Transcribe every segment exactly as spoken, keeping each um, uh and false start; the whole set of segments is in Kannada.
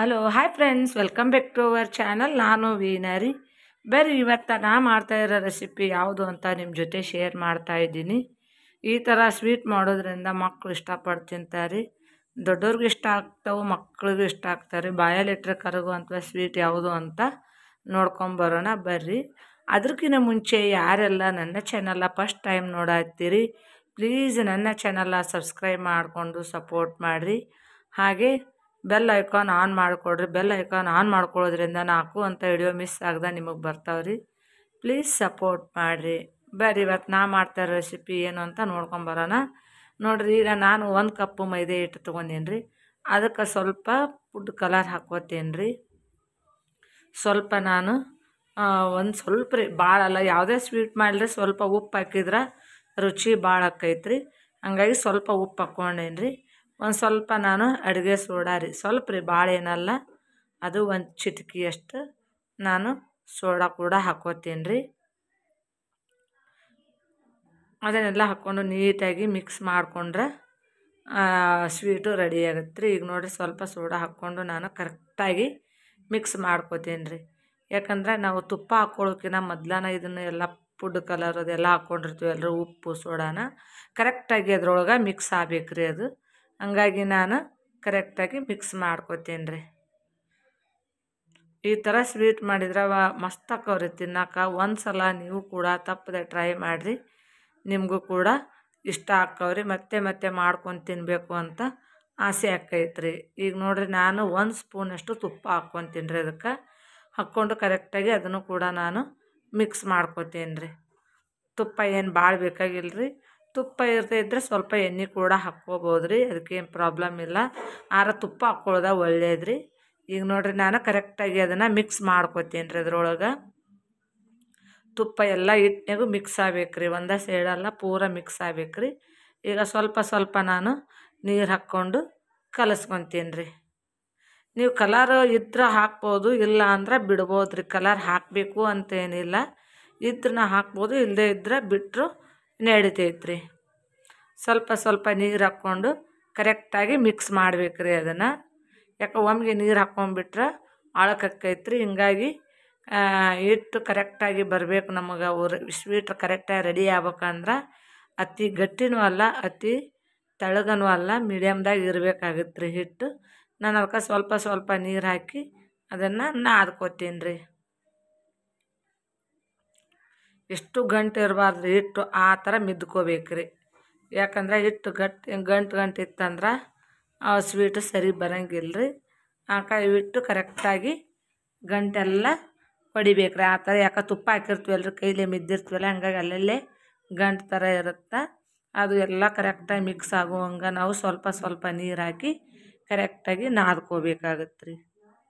Hello hi friends, welcome back to our channel. ನಾನು ವೀನರಿ. ಬರ್ರಿ ಇವತ್ತು ನಾ ಮಾಡ್ತಾ ಇರೋ ರೆಸಿಪಿ ಯಾವುದು ಅಂತ ನಿಮ್ಮ ಜೊತೆ ಶೇರ್ ಮಾಡ್ತಾ ಇದ್ದೀನಿ. ಈ ಥರ ಸ್ವೀಟ್ ಮಾಡೋದ್ರಿಂದ ಮಕ್ಕಳು ಇಷ್ಟಪಟ್ಟು ತಿಂತಾರೆ. ದೊಡ್ಡವ್ರಿಗೆ ಇಷ್ಟ ಆಗ್ತಾವೆ, ಮಕ್ಳಿಗೂ ಇಷ್ಟ ಆಗ್ತಾರೆ. ಬಾಯಲ್ಲಿಟ್ಟರೆ ಕರಗುವಂಥ ಸ್ವೀಟ್ ಯಾವುದು ಅಂತ ನೋಡ್ಕೊಂಬರೋಣ ಬರ್ರಿ. ಅದಕ್ಕಿಂತ ಮುಂಚೆ ಯಾರೆಲ್ಲ ನನ್ನ ಚಾನಲ್ನ ಫಸ್ಟ್ ಟೈಮ್ ನೋಡತ್ತೀರಿ, ಪ್ಲೀಸ್ ನನ್ನ ಚಾನಲ್ನ ಸಬ್ಸ್ಕ್ರೈಬ್ ಮಾಡಿಕೊಂಡು ಸಪೋರ್ಟ್ ಮಾಡಿರಿ. ಹಾಗೆ ಬೆಲ್ ಐಕಾನ್ ಆನ್ ಮಾಡಿಕೊಡ್ರಿ. ಬೆಲ್ ಐಕಾನ್ ಆನ್ ಮಾಡ್ಕೊಳ್ಳೋದ್ರಿಂದ ನಾಲ್ಕು ಅಂತ ವಿಡಿಯೋ ಮಿಸ್ ಆಗದೆ ನಿಮಗೆ ಬರ್ತಾವ್ರಿ. ಪ್ಲೀಸ್ ಸಪೋರ್ಟ್ ಮಾಡಿರಿ. ಬರ್ರಿ ಇವತ್ತು ನಾ ಮಾಡ್ತಾ ಇರೋ ರೆಸಿಪಿ ಏನು ಅಂತ ನೋಡ್ಕೊಂಬರೋಣ. ನೋಡಿರಿ, ಈಗ ನಾನು ಒಂದು ಕಪ್ಪು ಮೈದೆ ಹಿಟ್ಟು ತೊಗೊಂಡೇನಿ ರೀ. ಅದಕ್ಕೆ ಸ್ವಲ್ಪ ಫುಡ್ ಕಲರ್ ಹಾಕ್ಕೋತೀನಿ ರೀ. ಸ್ವಲ್ಪ ನಾನು ಒಂದು ಸ್ವಲ್ಪ ರೀ, ಭಾಳ ಅಲ್ಲ. ಯಾವುದೇ ಸ್ವೀಟ್ ಮಾಡಿದ್ರೆ ಸ್ವಲ್ಪ ಉಪ್ಪು ಹಾಕಿದ್ರೆ ರುಚಿ ಭಾಳ ಆಕೈತ್ರಿ. ಹಂಗಾಗಿ ಸ್ವಲ್ಪ ಉಪ್ಪು ಹಾಕ್ಕೊಂಡೇನಿ ರೀ. ಒಂದು ಸ್ವಲ್ಪ ನಾನು ಅಡುಗೆ ಸೋಡಾ ರೀ, ಸ್ವಲ್ಪ ರೀ, ಭಾಳ ಏನಲ್ಲ, ಅದು ಒಂದು ಚಿಟಿಕೆಯಷ್ಟು ನಾನು ಸೋಡಾ ಕೂಡ ಹಾಕ್ಕೋತೀನಿ ರೀ. ಅದನ್ನೆಲ್ಲ ಹಾಕ್ಕೊಂಡು ನೀಟಾಗಿ ಮಿಕ್ಸ್ ಮಾಡಿಕೊಂಡ್ರೆ ಸ್ವೀಟು ರೆಡಿ ಆಗುತ್ತೆ ರೀ. ಈಗ ನೋಡಿರಿ, ಸ್ವಲ್ಪ ಸೋಡಾ ಹಾಕ್ಕೊಂಡು ನಾನು ಕರೆಕ್ಟಾಗಿ ಮಿಕ್ಸ್ ಮಾಡ್ಕೋತೀನಿ ರೀ. ಯಾಕಂದರೆ ನಾವು ತುಪ್ಪ ಹಾಕ್ಕೊಳ್ಳೋಕ್ಕಿಂತ ಮೊದ್ಲನ ಇದನ್ನು ಎಲ್ಲ ಫುಡ್ ಕಲರ್ ಅದೆಲ್ಲ ಹಾಕ್ಕೊಂಡಿರ್ತೀವಿ ಎಲ್ಲರೂ, ಉಪ್ಪು ಸೋಡಾನ ಕರೆಕ್ಟಾಗಿ ಅದ್ರೊಳಗೆ ಮಿಕ್ಸ್ ಆಗ್ಬೇಕು ರೀ ಅದು. ಹಂಗಾಗಿ ನಾನು ಕರೆಕ್ಟಾಗಿ ಮಿಕ್ಸ್ ಮಾಡ್ಕೋತೀನಿ ರೀ. ಈ ಥರ ಸ್ವೀಟ್ ಮಾಡಿದ್ರೆ ಮಸ್ತ್ ಆಕವ್ರಿ ತಿನ್ನೋಕೆ. ಒಂದು ಸಲ ನೀವು ಕೂಡ ತಪ್ಪದೆ ಟ್ರೈ ಮಾಡಿರಿ, ನಿಮಗೂ ಕೂಡ ಇಷ್ಟ ಆಕವ್ರಿ. ಮತ್ತೆ ಮತ್ತೆ ಮಾಡ್ಕೊಂಡು ತಿನ್ನಬೇಕು ಅಂತ ಆಸೆ ಆಕೈತ್ರಿ. ಈಗ ನೋಡಿರಿ, ನಾನು ಒಂದು ಸ್ಪೂನಷ್ಟು ತುಪ್ಪ ಹಾಕ್ಕೊತೀನಿ ರೀ. ಅದಕ್ಕೆ ಹಾಕ್ಕೊಂಡು ಕರೆಕ್ಟಾಗಿ ಅದನ್ನು ಕೂಡ ನಾನು ಮಿಕ್ಸ್ ಮಾಡ್ಕೋತೀನಿ ರೀ. ತುಪ್ಪ ಏನು ಭಾಳ ಬೇಕಾಗಿಲ್ಲ ರೀ. ತುಪ್ಪ ಇರದೇ ಇದ್ದರೆ ಸ್ವಲ್ಪ ಎಣ್ಣೆ ಕೂಡ ಹಾಕ್ಕೋಬೋದು ರೀ, ಅದಕ್ಕೇನು ಪ್ರಾಬ್ಲಮ್ ಇಲ್ಲ. ಆರ ತುಪ್ಪ ಹಾಕ್ಕೊಳ್ಳೋದ ಒಳ್ಳೇದು ರೀ. ಈಗ ನೋಡಿರಿ, ನಾನು ಕರೆಕ್ಟಾಗಿ ಅದನ್ನು ಮಿಕ್ಸ್ ಮಾಡ್ಕೋತೀನಿ ರೀ. ಅದ್ರೊಳಗೆ ತುಪ್ಪ ಎಲ್ಲ ಹಿಟ್ಟಿನಾಗೂ ಮಿಕ್ಸ್ ಆಗ್ಬೇಕು ರೀ, ಒಂದೇ ಸೈಡಲ್ಲ ಪೂರ ಮಿಕ್ಸ್ ಆಗ್ಬೇಕು ರೀ. ಈಗ ಸ್ವಲ್ಪ ಸ್ವಲ್ಪ ನಾನು ನೀರು ಹಾಕ್ಕೊಂಡು ಕಲಸ್ಕೊತೀನಿ ರೀ. ನೀವು ಕಲರ್ ಇದ್ರೆ ಹಾಕ್ಬೋದು, ಇಲ್ಲ ಅಂದ್ರೆ ಬಿಡ್ಬೋದು ರೀ. ಕಲರ್ ಹಾಕಬೇಕು ಅಂತೇನಿಲ್ಲ, ಇದ್ರನ್ನ ಹಾಕ್ಬೋದು, ಇಲ್ಲದೇ ಇದ್ದರೆ ಬಿಟ್ಟರು ನಡಿತೈತೆ ರೀ. ಸ್ವಲ್ಪ ಸ್ವಲ್ಪ ನೀರು ಹಾಕ್ಕೊಂಡು ಕರೆಕ್ಟಾಗಿ ಮಿಕ್ಸ್ ಮಾಡ್ಬೇಕು ರೀ ಅದನ್ನು. ಯಾಕೆ ಒಮ್ಮೆಗೆ ನೀರು ಹಾಕ್ಕೊಂಡ್ಬಿಟ್ರೆ ಆಳಕ್ಕಾಕೈತೆ ರೀ. ಹಿಂಗಾಗಿ ಹಿಟ್ಟು ಕರೆಕ್ಟಾಗಿ ಬರಬೇಕು ನಮಗೆ. ಅವ್ರ ಸ್ವೀಟ್ ಕರೆಕ್ಟಾಗಿ ರೆಡಿ ಆಗ್ಬೇಕಂದ್ರೆ ಅತಿ ಗಟ್ಟಿನೂ ಅಲ್ಲ, ಅತಿ ತೆಳ್ಳಗನೂ ಅಲ್ಲ, ಮೀಡಿಯಮ್ದಾಗ ಇರಬೇಕಾಗತ್ತೆ ರೀ ಹಿಟ್ಟು. ನಾನು ಅದಕ್ಕೆ ಸ್ವಲ್ಪ ಸ್ವಲ್ಪ ನೀರು ಹಾಕಿ ಅದನ್ನು ನಾದ್ಕೋತೀನಿ ರೀ. ಎಷ್ಟು ಗಂಟು ಇರಬಾರ್ದು ಹಿಟ್ಟು, ಆ ಥರ ಮಿದ್ಕೋಬೇಕು ರೀ. ಯಾಕಂದ್ರೆ ಹಿಟ್ಟು ಗಟ್ಟಿ ಗಂಟು ಗಂಟು ಇತ್ತಂದ್ರೆ ಆ ಸ್ವೀಟು ಸರಿ ಬರೋಂಗಿಲ್ಲ ರೀ. ಆ ಕಾಯಿ ಹಿಟ್ಟು ಕರೆಕ್ಟಾಗಿ ಗಂಟೆಲ್ಲ ಹೊಡಿಬೇಕು ರೀ. ಆ ಥರ ಯಾಕೆ ತುಪ್ಪ ಹಾಕಿರ್ತೀವಲ್ಲ ರೀ, ಕೈಲೇ ಮಿದ್ದಿರ್ತೀವಲ್ಲ, ಹಂಗಾಗಿ ಅಲ್ಲಲ್ಲೇ ಗಂಟು ಥರ ಇರುತ್ತೆ. ಅದು ಎಲ್ಲ ಕರೆಕ್ಟಾಗಿ ಮಿಕ್ಸ್ ಆಗುವಂಗೆ ನಾವು ಸ್ವಲ್ಪ ಸ್ವಲ್ಪ ನೀರು ಹಾಕಿ ಕರೆಕ್ಟಾಗಿ ನಾದ್ಕೋಬೇಕಾಗತ್ತೆ ರೀ.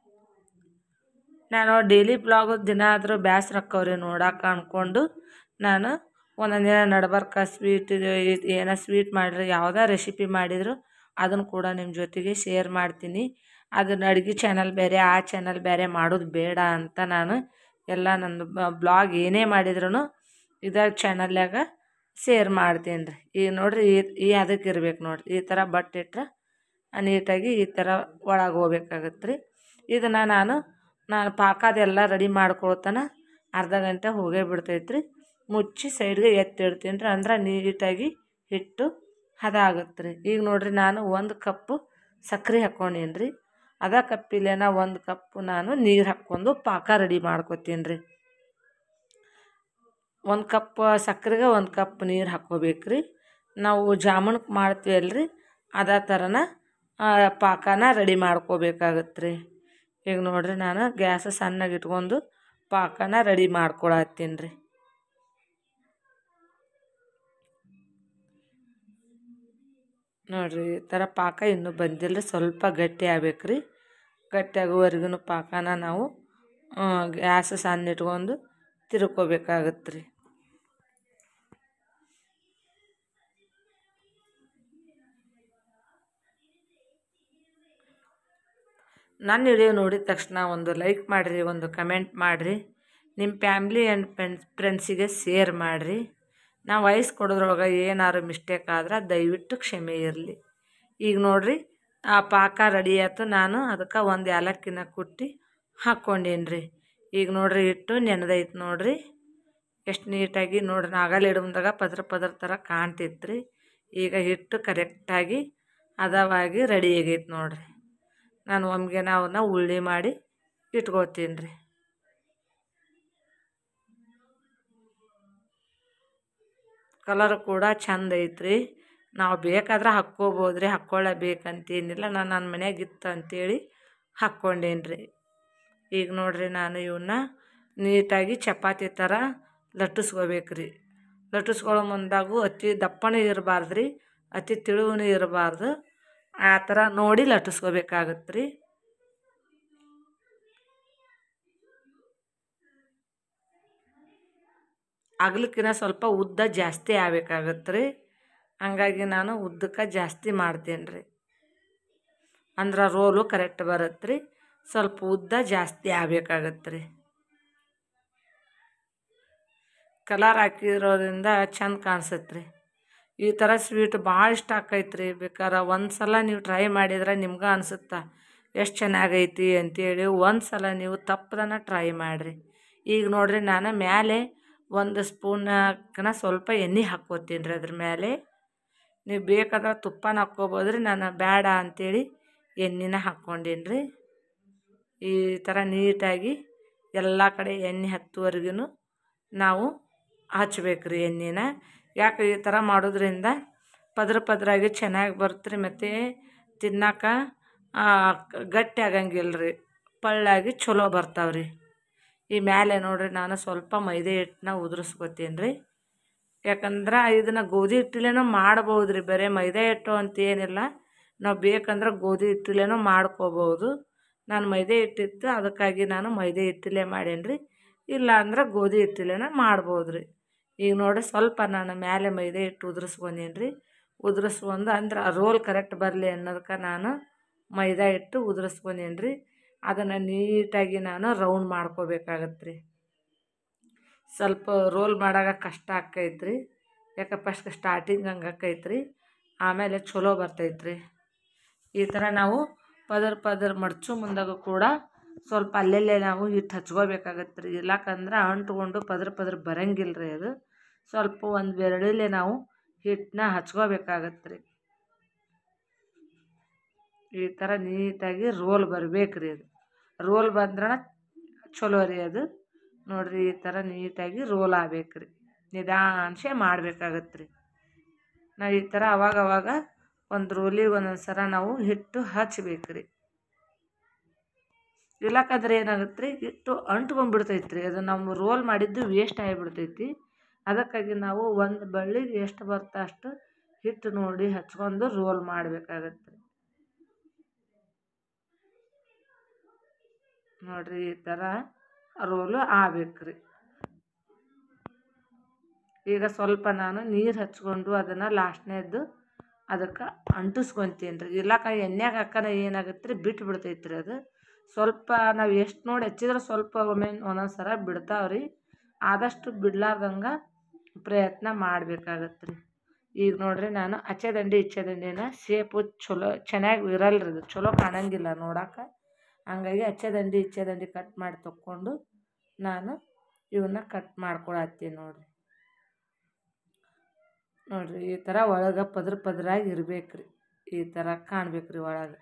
ನಾನು ಡೈಲಿ ಬ್ಲಾಗು ದಿನ ಆದರೂ ಬೇಸರ ಆಕ್ಕವ್ರಿ ನೋಡೋಕೆ ಅಂದ್ಕೊಂಡು ನಾನು ಒಂದೊಂದು ದಿನ ನಡ್ಬರ್ಕ ಸ್ವೀಟ್ ಏನೋ ಸ್ವೀಟ್ ಮಾಡಿದ್ರೆ, ಯಾವುದೇ ರೆಸಿಪಿ ಮಾಡಿದ್ರು ಅದನ್ನು ಕೂಡ ನಿಮ್ಮ ಜೊತೆಗೆ ಶೇರ್ ಮಾಡ್ತೀನಿ. ಅದನ್ನು ಅಡುಗೆ ಚಾನಲ್ ಬೇರೆ, ಆ ಚಾನಲ್ ಬೇರೆ ಮಾಡೋದು ಬೇಡ ಅಂತ ನಾನು ಎಲ್ಲ ನನ್ನ ಬ್ಲಾಗ್ ಏನೇ ಮಾಡಿದ್ರು ಇದೇ ಚಾನಲ್ಯಾಗ ಶೇರ್ ಮಾಡ್ತೀನಿ ರೀ. ಈಗ ನೋಡಿರಿ, ಈ ಈ ಅದಕ್ಕೆ ಇರ್ಬೇಕು ನೋಡಿರಿ, ಈ ಥರ ಬಟ್ಟೆ ಇಟ್ಟರೆ ನೀಟಾಗಿ ಈ ಥರ ಒಳಗೆ ಹೋಗ್ಬೇಕಾಗತ್ತೆ ರೀ. ಇದನ್ನು ನಾನು ನಾನು ಪಾಕದೆಲ್ಲ ರೆಡಿ ಮಾಡ್ಕೊಳ್ತಾನ ಅರ್ಧ ಗಂಟೆ ಹೋಗೇ ಬಿಡ್ತೈತೆ ರೀ. ಮುಚ್ಚಿ ಸೈಡ್ಗೆ ಎತ್ತಿಡ್ತೀನಿ ರೀ, ಅಂದ್ರೆ ನೀಟಾಗಿ ಹಿಟ್ಟು ಹದ ಆಗುತ್ತೆ ರೀ. ಈಗ ನೋಡಿರಿ, ನಾನು ಒಂದು ಕಪ್ಪು ಸಕ್ಕರೆ ಹಾಕ್ಕೊಂಡೀನಿ ರೀ. ಅದೇ ಕಪ್ಪಿಲೇನ ಒಂದು ಕಪ್ಪು ನಾನು ನೀರು ಹಾಕ್ಕೊಂಡು ಪಾಕ ರೆಡಿ ಮಾಡ್ಕೊತೀನಿ ರೀ. ಒಂದು ಕಪ್ ಸಕ್ಕರೆಗೆ ಒಂದು ಕಪ್ ನೀರು ಹಾಕ್ಕೋಬೇಕು ರೀ. ನಾವು ಜಾಮೂನ್ಗೆ ಮಾಡ್ತೀವಲ್ಲ ರೀ, ಅದೇ ಥರನ ಪಾಕನ ರೆಡಿ ಮಾಡ್ಕೋಬೇಕಾಗತ್ತೆ ರೀ. ಈಗ ನೋಡಿರಿ, ನಾನು ಗ್ಯಾಸ್ ಸಣ್ಣಗೆ ಇಟ್ಕೊಂಡು ಪಾಕನ ರೆಡಿ ಮಾಡ್ಕೊಳತ್ತೀನಿ ರೀ. ನೋಡಿರಿ, ಈ ಥರ ಪಾಕ ಇನ್ನೂ ಬಂದಿಲ್ಲ ರೀ, ಸ್ವಲ್ಪ ಗಟ್ಟಿ ಆಗ್ಬೇಕು ರೀ. ಗಟ್ಟಿ ಆಗೋವರೆಗೂ ಪಾಕನ ನಾವು ಗ್ಯಾಸ್ ಸಣ್ಣ ಇಟ್ಕೊಂಡು ತಿರ್ಕೋಬೇಕಾಗತ್ತೆ ರೀ. ನನ್ನ ವಿಡಿಯೋ ನೋಡಿದ ತಕ್ಷಣ ಒಂದು ಲೈಕ್ ಮಾಡಿರಿ, ಒಂದು ಕಮೆಂಟ್ ಮಾಡಿರಿ, ನಿಮ್ಮ ಫ್ಯಾಮ್ಲಿ ಆ್ಯಂಡ್ ಫ್ರೆಂಡ್ಸ್ ಫ್ರೆಂಡ್ಸಿಗೆ ಶೇರ್ ಮಾಡಿರಿ. ನಾ ವಾಯ್ಸ್ ಕೊಡೋದ್ರೊಳಗೆ ಏನಾದ್ರು ಮಿಸ್ಟೇಕ್ ಆದ್ರೆ ದಯವಿಟ್ಟು ಕ್ಷಮೆ ಇರಲಿ. ಈಗ ನೋಡಿರಿ, ಆ ಪಾಕ ರೆಡಿ ಆಯ್ತು. ನಾನು ಅದಕ್ಕೆ ಒಂದು ಏಲಕ್ಕಿನ ಕುಟ್ಟಿ ಹಾಕ್ಕೊಂಡೇನಿ ರೀ. ಈಗ ನೋಡಿರಿ ಹಿಟ್ಟು ನೆನೆದೈತೆ ನೋಡಿರಿ ಎಷ್ಟು ನೀಟಾಗಿ ನೋಡ್ರಿ. ನಾಗಲ್ಲಿ ಇಡಮ್ದಾಗ ಪದ್ರ ಪದ್ರ ಥರ ಕಾಣ್ತಿತ್ತು ರೀ. ಈಗ ಹಿಟ್ಟು ಕರೆಕ್ಟಾಗಿ ಹದವಾಗಿ ರೆಡಿ ಆಗೈತೆ ನೋಡಿರಿ. ನಾನು ಒಮ್ಗೆ ಅವನ್ನ ಉಳ್ಳಿ ಮಾಡಿ ಇಟ್ಕೊತೀನಿ ರೀ. ಕಲರ್ ಕೂಡ ಚಂದ ಐತ್ರಿ. ನಾವು ಬೇಕಾದ್ರೆ ಹಾಕ್ಕೋಬೋದು ರೀ, ಹಾಕ್ಕೊಳ್ಳೇಬೇಕಂತೇನಿಲ್ಲ. ನಾನು ನನ್ನ ಮನ್ಯಾಗ ಇತ್ತು ಅಂಥೇಳಿ ಹಾಕ್ಕೊಂಡೇನಿ ರೀ. ಈಗ ನೋಡಿರಿ ನಾನು ಇವನ್ನ ನೀಟಾಗಿ ಚಪಾತಿ ಥರ ಲಟ್ಟಿಸ್ಕೋಬೇಕು ರೀ. ಲಟ್ಟಿಸ್ಕೊಳ್ಳೋ ಮುಂದಾಗೂ ಅತಿ ದಪ್ಪನೂ ಇರಬಾರ್ದು ರೀ, ಅತಿ ತಿಳುವೂ ಇರಬಾರ್ದು. ಆ ಥರ ನೋಡಿ ಲಟ್ಟಿಸ್ಕೋಬೇಕಾಗತ್ತೆ ರೀ. ಅಗಲಕ್ಕಿಂತ ಸ್ವಲ್ಪ ಉದ್ದ ಜಾಸ್ತಿ ಆಗ್ಬೇಕಾಗತ್ತೆ ರೀ. ಹಂಗಾಗಿ ನಾನು ಉದ್ದಕ್ಕೆ ಜಾಸ್ತಿ ಮಾಡ್ತೇನೆ ರೀ. ಅಂದ್ರೆ ರೋಲು ಕರೆಕ್ಟ್ ಬರುತ್ತೆ ರೀ. ಸ್ವಲ್ಪ ಉದ್ದ ಜಾಸ್ತಿ ಆಗ್ಬೇಕಾಗತ್ತೆ ರೀ. ಕಲರ್ ಹಾಕಿರೋದ್ರಿಂದ ಚಂದ ಕಾಣಿಸುತ್ತೆ ರೀ. ಈ ಥರ ಸ್ವೀಟ್ ಭಾಳ ಇಷ್ಟ ಆಕೈತೆ ರೀ. ಬೇಕಾದ್ರೆ ಒಂದು ಸಲ ನೀವು ಟ್ರೈ ಮಾಡಿದ್ರೆ ನಿಮ್ಗೆ ಅನಿಸುತ್ತಾ ಎಷ್ಟು ಚೆನ್ನಾಗೈತಿ ಅಂಥೇಳಿ. ಒಂದು ಸಲ ನೀವು ತಪ್ಪದನ್ನ ಟ್ರೈ ಮಾಡಿರಿ. ಈಗ ನೋಡಿರಿ ನಾನು ಮೇಲೆ ಒಂದು ಸ್ಪೂನಕ್ಕನ ಸ್ವಲ್ಪ ಎಣ್ಣೆ ಹಾಕ್ಕೋತೀನಿ ರೀ. ಅದ್ರ ಮೇಲೆ ನೀವು ಬೇಕಾದ್ರೆ ತುಪ್ಪನ ಹಾಕ್ಕೋಬೋದು ರೀ. ನಾನು ಬೇಡ ಅಂಥೇಳಿ ಎಣ್ಣೆನ ಹಾಕ್ಕೊಂಡೀನಿ ರೀ. ಈ ಥರ ನೀಟಾಗಿ ಎಲ್ಲ ಕಡೆ ಎಣ್ಣೆ ಹತ್ತುವರೆಗೂ ನಾವು ಹಚ್ಬೇಕು ರೀ ಎಣ್ಣೆನ. ಯಾಕೆ ಈ ಥರ ಮಾಡೋದ್ರಿಂದ ಪದ್ರ ಪದ್ರಾಗಿ ಚೆನ್ನಾಗಿ ಬರುತ್ತೆ ರೀ. ಮತ್ತು ತಿನ್ನೋಕೆ ಗಟ್ಟಿ ಆಗಂಗಿಲ್ಲ ರೀ, ಪಳ್ಳಾಗಿ ಚಲೋ ಬರ್ತಾವೆ ರೀ. ಈ ಮೇಲೆ ನೋಡಿರಿ ನಾನು ಸ್ವಲ್ಪ ಮೈದೆ ಹಿಟ್ಟನ್ನ ಉದುರಿಸ್ಕೊತೀನಿ ರೀ. ಯಾಕಂದ್ರೆ ಇದನ್ನು ಗೋಧಿ ಹಿಟ್ಟಲೇನೋ ಮಾಡ್ಬೋದು ರೀ, ಬರೀ ಮೈದಾ ಹಿಟ್ಟು ಅಂತ ಏನಿಲ್ಲ. ನಾವು ಬೇಕಂದ್ರೆ ಗೋಧಿ ಹಿಟ್ಟಲೇನೋ ಮಾಡ್ಕೋಬೋದು. ನಾನು ಮೈದೆ ಹಿಟ್ಟಿತ್ತು, ಅದಕ್ಕಾಗಿ ನಾನು ಮೈದೆ ಹಿಟ್ಟಲ್ಲೇ ಮಾಡೇನಿ ರೀ. ಇಲ್ಲ ಅಂದ್ರೆ ಗೋಧಿ ಹಿಟ್ಟಲೇನೋ ಮಾಡ್ಬೋದು ರೀ. ಈಗ ನೋಡಿ ಸ್ವಲ್ಪ ನಾನು ಮೇಲೆ ಮೈದೆ ಹಿಟ್ಟು ಉದುರಿಸ್ಕೊಂಡೀನಿ ರೀ. ಉದುರಿಸ್ಕೊಂಡು ಅಂದ್ರೆ ರೋಲ್ ಕರೆಕ್ಟ್ ಬರಲಿ ಅನ್ನೋದಕ್ಕೆ ನಾನು ಮೈದಾ ಹಿಟ್ಟು ಉದುರಿಸ್ಕೊಂಡೀನಿ ರೀ. ಅದನ್ನು ನೀಟಾಗಿ ನಾನು ರೌಂಡ್ ಮಾಡ್ಕೋಬೇಕಾಗತ್ತೆ ರೀ. ಸ್ವಲ್ಪ ರೋಲ್ ಮಾಡಾಗ ಕಷ್ಟ ಆಕ್ಕೈತೆ ರೀ. ಯಾಕೆ ಫಸ್ಟ್ ಸ್ಟಾರ್ಟಿಂಗ್ ಹಂಗೆ ಆಕೈತೆ ರೀ, ಆಮೇಲೆ ಚಲೋ ಬರ್ತೈತೆ ರೀ. ಈ ಥರ ನಾವು ಪದರ ಪದರ ಮಡ್ಚು ಮುಂದಾಗೂ ಕೂಡ ಸ್ವಲ್ಪ ಅಲ್ಲೆಲ್ಲೇ ನಾವು ಹಿಟ್ಟು ಹಚ್ಕೋಬೇಕಾಗತ್ತೆ ರೀ. ಇಲ್ಲಕಂದ್ರೆ ಅಂಟ್ಕೊಂಡು ಪದ್ರ ಪದ್ರ ಬರಂಗಿಲ್ಲ ರೀ. ಅದು ಸ್ವಲ್ಪ ಒಂದು ಬೆರಳಲ್ಲೇ ನಾವು ಹಿಟ್ಟನ್ನ ಹಚ್ಕೋಬೇಕಾಗತ್ತೆ ರೀ. ಈ ಥರ ನೀಟಾಗಿ ರೋಲ್ ಬರಬೇಕು ರೀ. ಅದು ರೋಲ್ ಬಂದ್ರೆ ಚಲೋ ರೀ. ಅದು ನೋಡಿರಿ ಈ ಥರ ನೀಟಾಗಿ ರೋಲ್ ಆಗ್ಬೇಕು ರೀ. ನಿಧಾನಸೆ ಮಾಡಬೇಕಾಗತ್ತೆ ರೀ. ನಾವು ಈ ಥರ ಅವಾಗ ಅವಾಗ ಒಂದು ರೋಲಿಗೆ ಒಂದೊಂದು ಸಲ ನಾವು ಹಿಟ್ಟು ಹಚ್ಬೇಕು ರೀ. ಇಲ್ಲಕಂದ್ರೆ ಏನಾಗುತ್ತೆ ರೀ, ಹಿಟ್ಟು ಅಂಟ್ಕೊಂಡ್ಬಿಡ್ತೈತೆ ರೀ. ಅದು ನಾವು ರೋಲ್ ಮಾಡಿದ್ದು ವೇಸ್ಟ್ ಆಗಿಬಿಡ್ತೈತಿ. ಅದಕ್ಕಾಗಿ ನಾವು ಒಂದು ಬಳ್ಳಿಗೆ ಎಷ್ಟು ಬರ್ತೋ ಅಷ್ಟು ಹಿಟ್ಟು ನೋಡಿ ಹಚ್ಕೊಂಡು ರೋಲ್ ಮಾಡಬೇಕಾಗತ್ತೆ ರೀ. ನೋಡಿರಿ ಈ ಥರ ರೋಲು ಆಗ್ಬೇಕು ರೀ. ಈಗ ಸ್ವಲ್ಪ ನಾನು ನೀರು ಹಚ್ಕೊಂಡು ಅದನ್ನು ಲಾಸ್ಟ್ನೇದ್ದು ಅದಕ್ಕೆ ಅಂಟಿಸ್ಕೊತೀನಿ ರೀ. ಇಲ್ಲಕ ಎಣ್ಣೆಗೆ ಹಾಕೋಣ ಏನಾಗುತ್ತೆ ರೀ, ಬಿಟ್ಟು ಬಿಡ್ತೈತೆ ರೀ. ಅದು ಸ್ವಲ್ಪ ನಾವು ಎಷ್ಟು ನೋಡಿ ಹಚ್ಚಿದ್ರೆ ಸ್ವಲ್ಪ ಒಮ್ಮೆ ಒಂದೊಂದು ಸಲ ಬಿಡ್ತಾವೆ ರೀ. ಆದಷ್ಟು ಬಿಡ್ಲಾರ್ದಂಗೆ ಪ್ರಯತ್ನ ಮಾಡಬೇಕಾಗತ್ತೆ ರೀ. ಈಗ ನೋಡಿರಿ ನಾನು ಅಚ್ಚೆದಂಡಿ ಇಚ್ಚೆದಂಡಿನ ಶೇಪು ಚಲೋ ಚೆನ್ನಾಗಿ ಇರಲ್ಲ ರೀ. ಅದು ಚಲೋ ಕಾಣಂಗಿಲ್ಲ ನೋಡೋಕೆ. ಹಂಗಾಗಿ ಅಚ್ಚೆದಂಡಿ ಇಚ್ಚೆದಂಡಿ ಕಟ್ ಮಾಡಿ ತಕ್ಕೊಂಡು ನಾನು ಇವನ್ನ ಕಟ್ ಮಾಡ್ಕೊಳತ್ತೀನಿ ನೋಡಿರಿ. ನೋಡಿರಿ ಈ ಥರ ಒಳಗೆ ಪದ್ರ ಪದ್ರಾಗಿ ಇರ್ಬೇಕು ರೀ. ಈ ಥರ ಕಾಣ್ಬೇಕು ರೀ ಒಳಗೆ.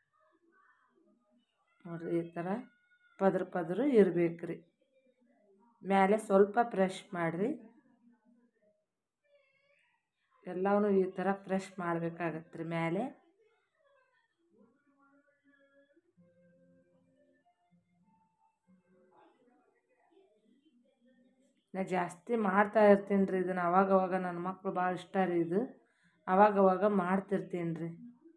ನೋಡಿರಿ ಈ ಥರ ಪದ್ರ ಪದ್ರ ಇರ್ಬೇಕು ರೀ. ಮೇಲೆ ಸ್ವಲ್ಪ ಫ್ರೆಶ್ ಮಾಡಿರಿ. ಎಲ್ಲವೂ ಈ ಥರ ಫ್ರೆಶ್ ಮಾಡಬೇಕಾಗತ್ತೆ ರೀ ಮೇಲೆ. ನಾ ಜಾಸ್ತಿ ಮಾಡ್ತಾ ಇರ್ತೀನಿ ರೀ ಇದನ್ನು. ಅವಾಗವಾಗ ನನ್ನ ಮಕ್ಕಳು ಭಾಳ ಇಷ್ಟ ರೀ ಇದು. ಅವಾಗವಾಗ ಮಾಡ್ತಿರ್ತೀನಿ ರೀ.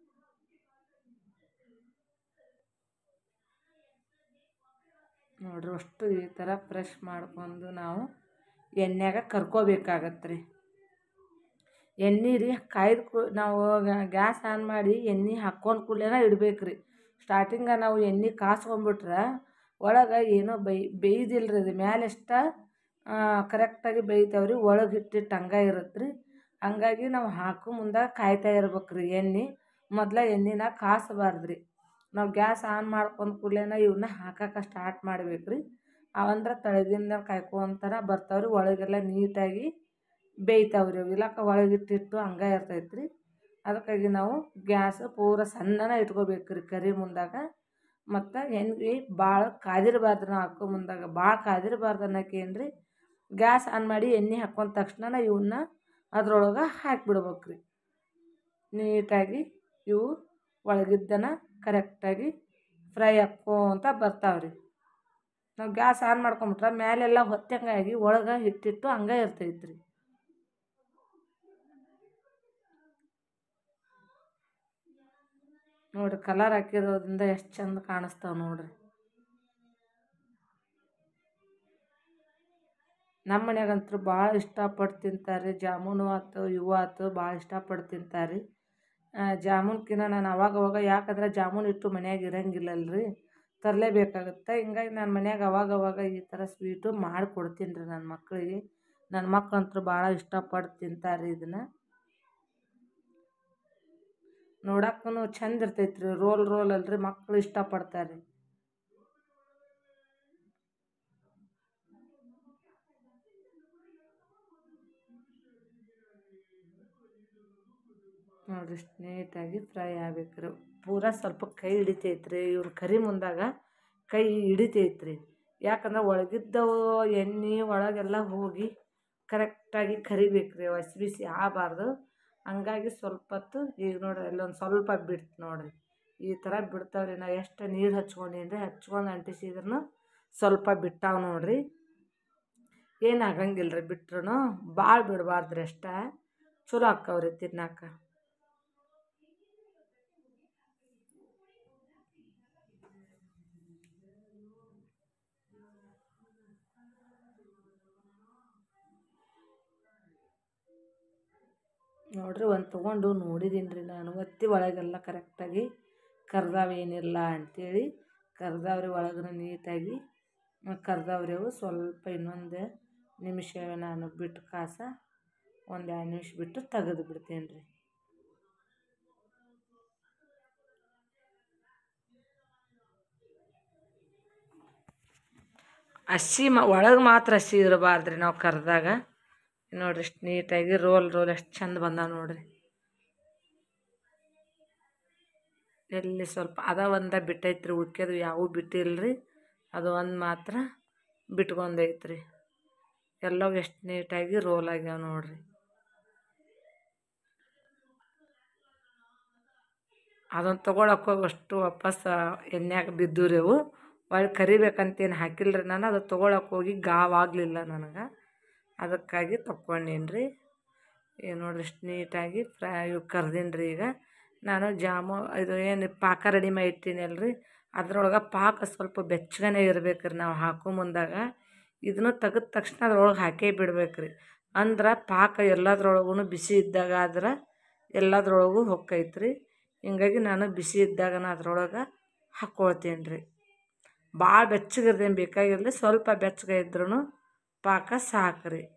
ನೋಡ್ರಿ ಅಷ್ಟು ಈ ಥರ ಫ್ರೆಶ್ ಮಾಡ್ಕೊಂಡು ನಾವು ಎಣ್ಣೆಗೆ ಕರ್ಕೋಬೇಕಾಗತ್ತೆ ರೀ. ಎಣ್ಣೆ ರೀ ಕಾಯ್ದು ಕು ನಾವು ಗ್ಯಾಸ್ ಆನ್ ಮಾಡಿ ಎಣ್ಣೆ ಹಾಕ್ಕೊಂಡು ಕೂಡಲೇ ಇಡ್ಬೇಕು ರೀ. ಸ್ಟಾರ್ಟಿಂಗ ನಾವು ಎಣ್ಣೆ ಕಾಸ್ಕೊಂಡ್ಬಿಟ್ರೆ ಒಳಗೆ ಏನೋ ಬೈ ಬೇಯ್ದಿಲ್ಲ ರೀ. ಅದು ಮ್ಯಾಲೆಷ್ಟ ಕರೆಕ್ಟಾಗಿ ಬೇಯ್ತಾವೆ ರೀ, ಒಳಗೆ ಹಿಟ್ಟಿಟ್ಟು ಹಂಗೆ ಇರುತ್ತೆ ರೀ. ಹಂಗಾಗಿ ನಾವು ಹಾಕೋ ಮುಂದೆ ಕಾಯ್ತಾ ಇರ್ಬೇಕು ರೀ ಎಣ್ಣೆ. ಮೊದಲ ಎಣ್ಣೆನ ಕಾಸಬಾರ್ದು ರೀ. ನಾವು ಗ್ಯಾಸ್ ಆನ್ ಮಾಡ್ಕೊಂಡು ಕೂಡಲೇ ಇವನ್ನ ಹಾಕಕ್ಕೆ ಸ್ಟಾರ್ಟ್ ಮಾಡ್ಬೇಕು ರೀ. ಅವಂದ್ರೆ ತಳಗಿಂದ ಕಾಯ್ಕೊಂತಾರ ಬರ್ತಾವ್ರಿ, ಒಳಗೆಲ್ಲ ನೀಟಾಗಿ ಬೇಯ್ತಾವ್ರಿ. ಅವು ಇಲ್ಲಕ್ಕ ಒಳಗಿಟ್ಟಿಟ್ಟು ಹಂಗೆ ಇರ್ತೈತೆ ರೀ. ಅದಕ್ಕಾಗಿ ನಾವು ಗ್ಯಾಸ್ ಪೂರ ಸಣ್ಣನ ಇಟ್ಕೋಬೇಕು ರೀ ಕರಿ ಮುಂದಾಗ. ಮತ್ತು ಎಣ್ಣೆ ಭಾಳ ಕಾದಿರಬಾರ್ದು. ನಾವು ಹಾಕೋ ಮುಂದಾಗ ಭಾಳ ಕಾದಿರಬಾರ್ದು ಅನ್ನೋಕೆ ಏನು ರೀ, ಗ್ಯಾಸ್ ಆನ್ ಮಾಡಿ ಎಣ್ಣೆ ಹಾಕ್ಕೊಂಡ ತಕ್ಷಣ ಇವನ್ನ ಅದ್ರೊಳಗೆ ಹಾಕಿಬಿಡ್ಬೇಕು ರೀ. ನೀಟಾಗಿ ಇವು ಒಳಗಿದ್ದನ ಕರೆಕ್ಟಾಗಿ ಫ್ರೈ ಹಾಕ್ಕೊಂತ ಬರ್ತಾವ್ರಿ. ನಾವು ಗ್ಯಾಸ್ ಆನ್ ಮಾಡ್ಕೊಂಬಿಟ್ರೆ ಮೇಲೆಲ್ಲ ಹೊತ್ತಂಗಾಗಿ ಒಳಗೆ ಹಿಟ್ಟಿಟ್ಟು ಹಂಗೆ ಇರ್ತೈತೆ ರೀ. ನೋಡಿರಿ ಕಲರ್ ಹಾಕಿರೋದ್ರಿಂದ ಎಷ್ಟು ಚಂದ ಕಾಣಿಸ್ತಾವೆ ನೋಡಿರಿ. ನಮ್ಮ ಮನ್ಯಾಗಂತೂ ಭಾಳ ಇಷ್ಟಪಟ್ಟು ತಿಂತಾರೆ. ಜಾಮೂನು ಆಯ್ತು ಇವು ಆಯ್ತು ಭಾಳ ಇಷ್ಟಪಟ್ಟು ತಿಂತಾರೆ. ಜಾಮೂನ್ಕಿನ್ನ ನಾನು ಅವಾಗವಾಗ, ಯಾಕಂದ್ರೆ ಜಾಮೂನು ಇಟ್ಟು ಮನ್ಯಾಗ ಇರಂಗಿಲ್ಲಲ್ರಿ, ತರಲೇಬೇಕಾಗುತ್ತೆ. ಹಿಂಗಾಗಿ ನಾನು ಮನ್ಯಾಗ ಅವಾಗವಾಗ ಈ ಥರ ಸ್ವೀಟು ಮಾಡಿಕೊಡ್ತೀನಿ ರೀ ನನ್ನ ಮಕ್ಕಳಿಗೆ. ನನ್ನ ಮಕ್ಕಳಂತೂ ಭಾಳ ಇಷ್ಟಪಟ್ಟು ತಿಂತಾರೆ ಇದನ್ನು. ನೋಡಕ್ಕೂ ಚಂದ ಇರ್ತೈತೆ ರೀ, ರೋಲ್ ರೋಲ್ ಅಲ್ರಿ, ಮಕ್ಕಳು ಇಷ್ಟಪಡ್ತಾರೆ ರೀ. ನೋಡಿರಿ ಇಷ್ಟು ನೀಟಾಗಿ ಫ್ರೈ ಆಗ್ಬೇಕು ರೀ. ಪೂರ ಸ್ವಲ್ಪ ಕೈ ಹಿಡಿತೈತೆ ರೀ ಇವ್ನ ಕರಿ ಮುಂದಾಗ, ಕೈ ಹಿಡಿತೈತೆ ರೀ. ಯಾಕಂದ್ರೆ ಒಳಗಿದ್ದವು ಎಣ್ಣೆ ಒಳಗೆಲ್ಲ ಹೋಗಿ ಕರೆಕ್ಟಾಗಿ ಕರಿಬೇಕು ರೀ, ಹಸಿ ಬಿಸಿ ಆಗಬಾರ್ದು. ಹಂಗಾಗಿ ಸ್ವಲ್ಪ ಹೊತ್ತು ಈಗ ನೋಡಿರಿ ಅಲ್ಲೊಂದು ಸ್ವಲ್ಪ ಬಿಡ್ತು ನೋಡಿರಿ, ಈ ಥರ ಬಿಡ್ತಾವ್ರಿ. ನಾ ಎಷ್ಟು ನೀರು ಹಚ್ಕೊಂಡೀನಿ ರೀ, ಹಚ್ಕೊಂಡು ಅಂಟಿಸಿದ್ರೂ ಸ್ವಲ್ಪ ಬಿಟ್ಟಾವ ನೋಡಿರಿ. ಏನು ಆಗಂಗಿಲ್ಲ ರೀ ಬಿಟ್ರೂ, ಭಾಳ ಬಿಡಬಾರ್ದು ರೀ, ಅಷ್ಟೇ ಚಲೋ ಆಕ್ಕವ್ರಿ ತಿನ್ನಾಕ. ನೋಡಿರಿ ಒಂದು ತೊಗೊಂಡು ನೋಡಿದ್ದೀನಿ ರೀ ನಾನು, ಒತ್ತಿ ಒಳಗೆಲ್ಲ ಕರೆಕ್ಟಾಗಿ ಕರ್ದಾವೇನಿಲ್ಲ ಅಂಥೇಳಿ. ಕರ್ದಾವ್ರಿ ಒಳಗನ ನೀಟಾಗಿ ಕರ್ದಾವ್ರಿ ಅವು. ಸ್ವಲ್ಪ ಇನ್ನೊಂದು ನಿಮಿಷ ನಾನು ಬಿಟ್ಟು ಕಾಸ ಒಂದು ಎರಡು ನಿಮಿಷ ಬಿಟ್ಟು ತೆಗೆದು ಬಿಡ್ತೀನಿ ರೀ. ಹಸಿ ಮ ಒಳಗೆ ಮಾತ್ರ ಹಸಿ ಇರಬಾರ್ದು ರೀ ನಾವು ಕರೆದಾಗ. ನೋಡಿರಿ ಎಷ್ಟು ನೀಟಾಗಿ ರೋಲ್ ರೋಲ್ ಎಷ್ಟು ಚಂದ ಬಂದಾವ ನೋಡಿರಿ. ಎಲ್ಲಿ ಸ್ವಲ್ಪ ಅದ ಒಂದು ಬಿಟ್ಟೈತ್ರಿ, ಉಳ್ಕ್ಯದು ಯಾವೂ ಬಿಟ್ಟಿಲ್ಲ ರೀ, ಅದು ಒಂದು ಮಾತ್ರ ಬಿಟ್ಕೊಂಡೈತ್ರಿ. ಎಲ್ಲವೂ ಎಷ್ಟು ನೀಟಾಗಿ ರೋಲ್ ಆಗ್ಯಾವ ನೋಡಿರಿ. ಅದನ್ನು ತೊಗೊಳಕ್ಕೆ ಹೋಗಷ್ಟು ವಾಪಸ್ ಎಣ್ಣೆಯಾಗ ಬಿದ್ದು ರೀ ಅವು. ಒಳ್ಳೆ ಕರಿಬೇಕಂತೇನು ಹಾಕಿಲ್ಲ ರೀ ನಾನು, ಅದು ತೊಗೊಳಕ್ಕೆ ಹೋಗಿ ಗಾವಾಗಲಿಲ್ಲ ನನಗೆ, ಅದಕ್ಕಾಗಿ ತೊಗೊಂಡೀನಿ ರೀ. ಈಗ ನೋಡಿರಿ ಎಷ್ಟು ನೀಟಾಗಿ ಫ್ರೈ ಕರ್ದೀನಿ ರೀ. ಈಗ ನಾನು ಜಾಮು ಇದು ಏನು ಪಾಕ ರೆಡಿ ಮಾಡಿ ಇಟ್ಟೀನಲ್ರಿ, ಅದ್ರೊಳಗೆ ಪಾಕ ಸ್ವಲ್ಪ ಬೆಚ್ಚಗನೆ ಇರ್ಬೇಕು ರೀ ನಾವು ಹಾಕೋ ಮುಂದಾಗ. ಇದನ್ನು ತೆಗೆದ ತಕ್ಷಣ ಅದ್ರೊಳಗೆ ಹಾಕೇ ಬಿಡ್ಬೇಕು ರೀ, ಅಂದ್ರೆ ಪಾಕ ಎಲ್ಲದ್ರೊಳಗೂ ಬಿಸಿ ಇದ್ದಾಗ ಆದ್ರೆ ಎಲ್ಲದ್ರೊಳಗೂ ಹೊಕ್ಕೈತೆ ರೀ. ಹಿಂಗಾಗಿ ನಾನು ಬಿಸಿ ಇದ್ದಾಗನ ಅದ್ರೊಳಗೆ ಹಾಕ್ಕೊಳ್ತೀನಿ ರೀ. ಭಾಳ ಬೆಚ್ಚಗಿರ್ದೇನು ಬೇಕಾಗಿರಲಿ, ಸ್ವಲ್ಪ ಬೆಚ್ಚಗೆ ಇದ್ರೂ ಪಾಕ ಸಾಕು ರೀ.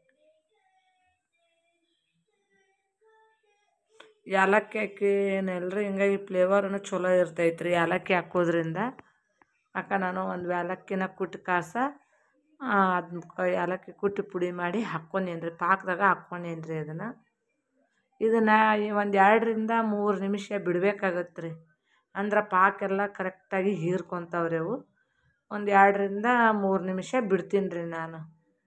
ಏಲಕ್ಕಿ ಹಾಕಿ ಏನಲ್ರಿ, ಹಿಂಗಾಗಿ ಫ್ಲೇವರೂ ಚಲೋ ಇರ್ತೈತೆ ರೀ ಏಲಕ್ಕಿ ಹಾಕೋದ್ರಿಂದ. ಅಕ್ಕ ನಾನು ಒಂದು ಏಲಕ್ಕಿನ ಕುಟ್ಟಿ ಕಾಸ ಅದನ್ನ ಏಲಕ್ಕಿ ಕುಟ್ಟಿ ಪುಡಿ ಮಾಡಿ ಹಾಕ್ಕೊಂಡೀನಿ ರೀ, ಪಾಕದಾಗ ಹಾಕ್ಕೊಂಡೀನಿ ರೀ ಅದನ್ನು. ಇದನ್ನು ಒಂದು ಎರಡರಿಂದ ಮೂರು ನಿಮಿಷ ಬಿಡಬೇಕಾಗತ್ತೆ ರೀ, ಅಂದ್ರೆ ಪಾಕೆಲ್ಲ ಕರೆಕ್ಟಾಗಿ ಹೀರ್ಕೊತಾವ್ರಿ ಅವು. ಒಂದು ಎರಡರಿಂದ ಮೂರು ನಿಮಿಷ ಬಿಡ್ತೀನಿ ರೀ ನಾನು.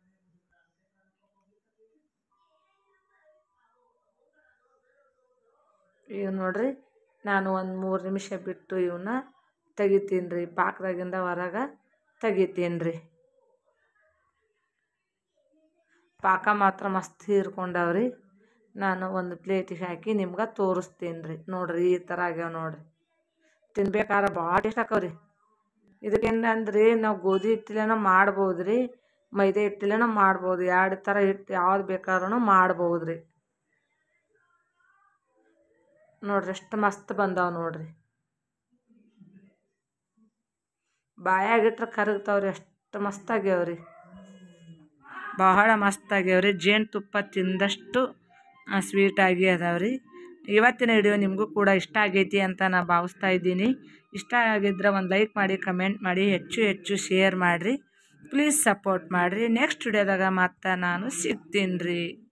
ಈಗ ನೋಡಿರಿ ನಾನು ಒಂದು ಮೂರು ನಿಮಿಷ ಬಿಟ್ಟು ಇವನ್ನ ತೆಗಿತೀನಿ ರೀ, ಪಾಕದಾಗಿಂದ ಹೊರಗೆ ತೆಗಿತೀನಿ ರೀ. ಪಾಕ ಮಾತ್ರ ಮಸ್ತ್ ಹೀರ್ಕೊಂಡವ್ರಿ. ನಾನು ಒಂದು ಪ್ಲೇಟಿಗೆ ಹಾಕಿ ನಿಮ್ಗೆ ತೋರಿಸ್ತೀನಿ ರೀ. ನೋಡಿರಿ ಈ ಥರ ಆಗ್ಯಾವ ನೋಡಿರಿ, ತಿನ್ಬೇಕಾದ್ರೆ ಭಾಳ ಟೇಸ್ಟ್ ಆಕವ್ರಿ. ಇದಕ್ಕೇನಂದ್ರಿ ನಾವು ಗೋಧಿ ಹಿಟ್ಟಿಲೇನೋ ಮಾಡ್ಬೋದು ರೀ, ಮೈದಾ ಹಿಟ್ಟಿಲೇನೋ ಮಾಡ್ಬೋದು, ಎರಡು ಥರ ಹಿಟ್ಟು ಯಾವ್ದು ಬೇಕಾದ್ರೂ ಮಾಡ್ಬೋದು ರೀ. ನೋಡಿರಿ ಎಷ್ಟು ಮಸ್ತ್ ಬಂದಾವ ನೋಡಿರಿ, ಬಾಯಾಗಿಟ್ರೆ ಕರಗ್ತಾವ್ರಿ, ಎಷ್ಟು ಮಸ್ತ್ ಆಗ್ಯಾವ್ರಿ, ಬಹಳ ಮಸ್ತ್ ಆಗ್ಯಾವ್ರಿ. ಜೇನುತುಪ್ಪ ತಿಂದಷ್ಟು ಸ್ವೀಟಾಗಿ ಅದಾವ್ರಿ. ಇವತ್ತಿನ ವಿಡಿಯೋ ನಿಮಗೂ ಕೂಡ ಇಷ್ಟ ಆಗೈತಿ ಅಂತ ನಾನು ಭಾವಿಸ್ತಾ ಇದ್ದೀನಿ. ಇಷ್ಟ ಆಗಿದ್ರೆ ಒಂದು ಲೈಕ್ ಮಾಡಿ, ಕಮೆಂಟ್ ಮಾಡಿ, ಹೆಚ್ಚು ಹೆಚ್ಚು ಶೇರ್ ಮಾಡಿರಿ. ಪ್ಲೀಸ್ ಸಪೋರ್ಟ್ ಮಾಡಿರಿ. ನೆಕ್ಸ್ಟ್ ವಿಡಿಯೋದಾಗ ಮತ್ತೆ ನಾನು ಸಿಗ್ತೀನಿ ರೀ.